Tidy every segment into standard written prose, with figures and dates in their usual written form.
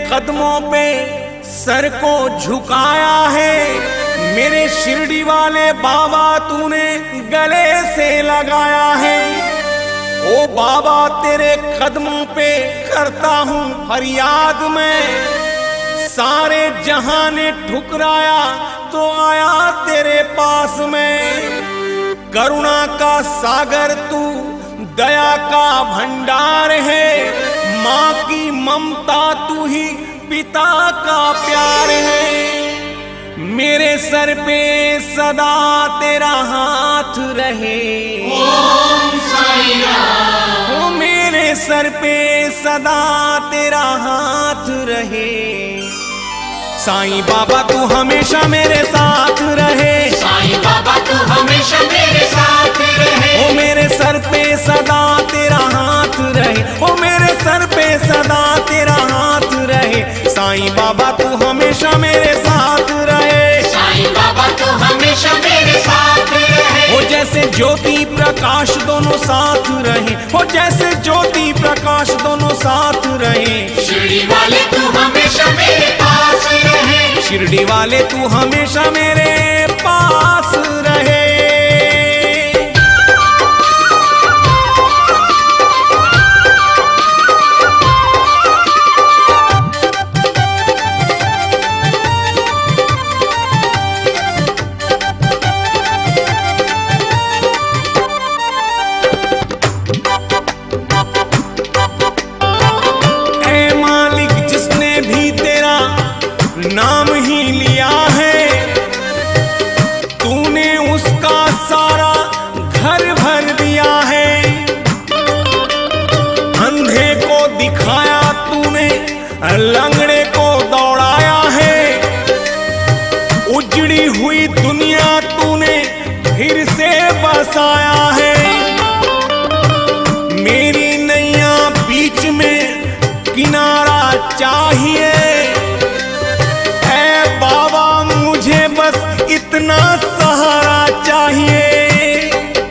कदमों पे सर को झुकाया है। मेरे शिरडी वाले बाबा तूने गले से लगाया है। ओ बाबा तेरे कदमों पे करता हूँ फरियाद मैं। सारे जहां ने ठुकराया तो आया तेरे पास में। करुणा का सागर तू, दया का भंडार है। माँ की ममता तू ही पिता का प्यार है। मेरे सर पे सदा तेरा हाथ रहे। ओम साईं राम। ओ मेरे सर पे सदा तेरा हाथ रहे। साईं बाबा तू हमेशा मेरे साथ रहे। साईं बाबा तू हमेशा मेरे साथ रहे। ओ मेरे सर पे सदा तेरा हाथ रहे। ओ मेरे सर पे सदा तेरा हाथ रहे। साईं बाबा तू हमेशा मेरे साथ रहे। साईं बाबा तू हमेशा मेरे साथ रहे। हो जैसे ज्योति प्रकाश दोनों साथ रहे। हो जैसे ज्योति प्रकाश दोनों साथ रहे। शिरडी वाले तू हमेशा मेरे पास रहे। शिरडी वाले तू हमेशा मेरे पास रहे। नाम ही लिया है तूने, उसका सारा घर भर दिया है। अंधे को दिखाया तूने, लंगड़े को दौड़ाया है। उजड़ी हुई दुनिया तूने फिर से बसाया है। मेरी नैया बीच में किनारा चाहिए। बस इतना सहारा चाहिए।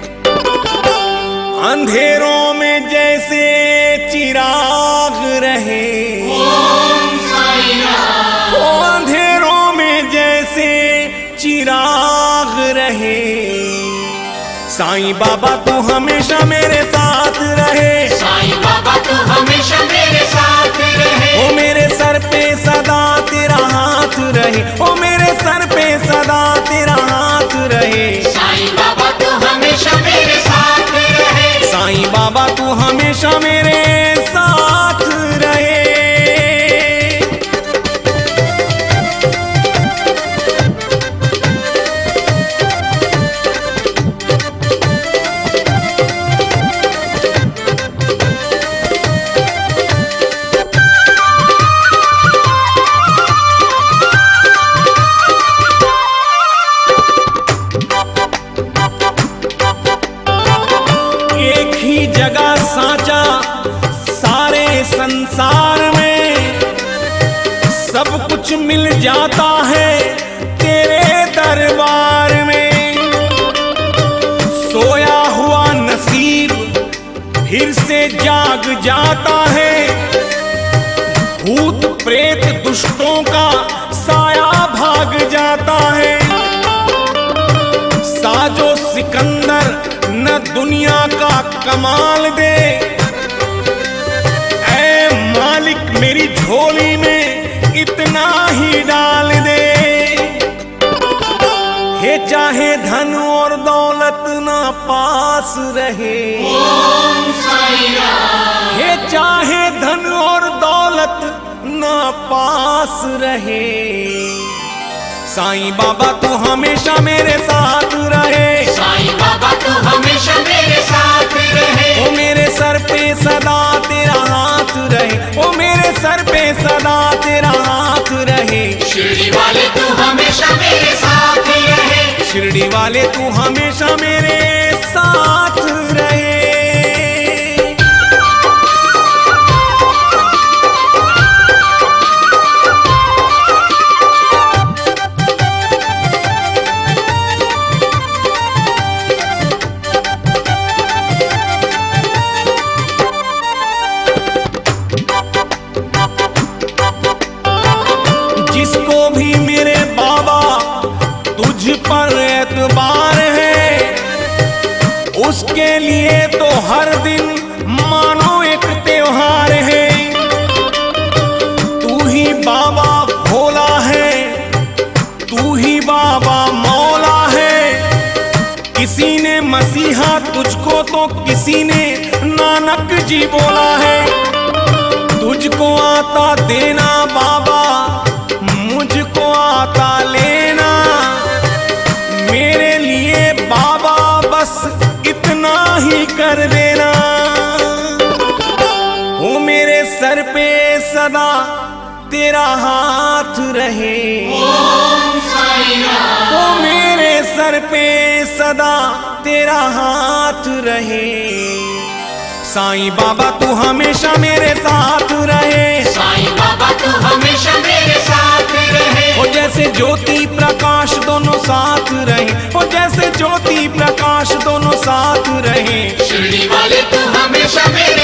अंधेरों में जैसे चिराग रहे। ओम साईं राम। ओ अंधेरों में जैसे चिराग रहे। साईं बाबा तू हमेशा मेरे साथ रहे। साईं बाबा तू हमेशा मेरे साथ रहे। ओ मेरे सर पे सदा तेरा हाथ रहे। ओ मेरे सर पे सदा तेरा हाथ रहे। साईं बाबा तू हमेशा मेरे साथ रहे। साईं बाबा तू हमेशा मेरे साथ रहे। जगह साचा सारे संसार में, सब कुछ मिल जाता है तेरे दरबार में। सोया हुआ नसीब फिर से जाग जाता है। भूत प्रेत दुष्टों का साया भाग जाता है। साजो सिकंदर न दुनिया का कमाल दे। ऐ मालिक मेरी झोली में इतना ही डाल दे। हे चाहे धन और दौलत ना पास रहे। ओम साईं राम। हे चाहे धन और दौलत ना पास रहे। साईं बाबा तू हमेशा मेरे साथ रहे। साईं बाबा तू हमेशा मेरे साथ रहे। ओ मेरे सर पे सदा तेरा हाथ रहे। ओ मेरे सर पे सदा तेरा हाथ रहे। शिरडी वाले तू हमेशा मेरे साथ रहे। शिरडी वाले तू हमेशा मेरे साथ रहे। उसके लिए तो हर दिन मानो एक त्योहार है। तू ही बाबा भोला है, तू ही बाबा मौला है। किसी ने मसीहा तुझको तो किसी ने नानक जी बोला है। तुझको आता देना बाबा, मुझको आता लेना। मेरे लिए बाबा बस इतना ही कर देना। ओ मेरे सर पे सदा तेरा हाथ रहे, ओम साईं राम। ओ मेरे सर पे सदा तेरा हाथ रहे। साईं बाबा तू हमेशा मेरे साथ रहे, साईं बाबा तू हमेशा मेरे साथ रहे। ओ जैसे ज्योति प्रकाश दोनों साथ रहे, ओ जैसे ज्योति प्रकाश दोनों साथ रहे। शिरडी वाले तू हमेशा मेरे